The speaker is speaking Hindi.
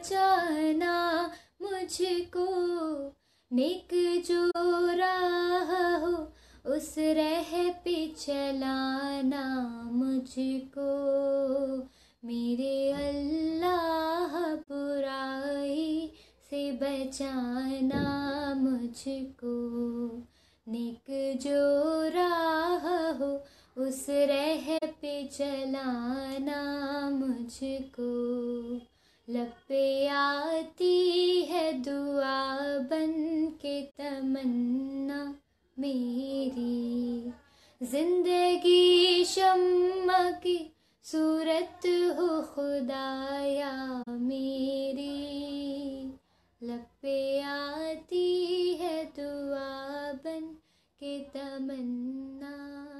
बचाना मुझको, नेक जो राह हो उस राह पे चलाना मुझको। मेरे अल्लाह बुराई से बचाना मुझको, नेक जो राह हो उस राह पे चलाना मुझको। लब पे आती है दुआ बन के तमन्ना मेरी, जिंदगी शम्मा की सूरत हो खुदाया मेरी। लब पे आती है दुआ बन के तमन्ना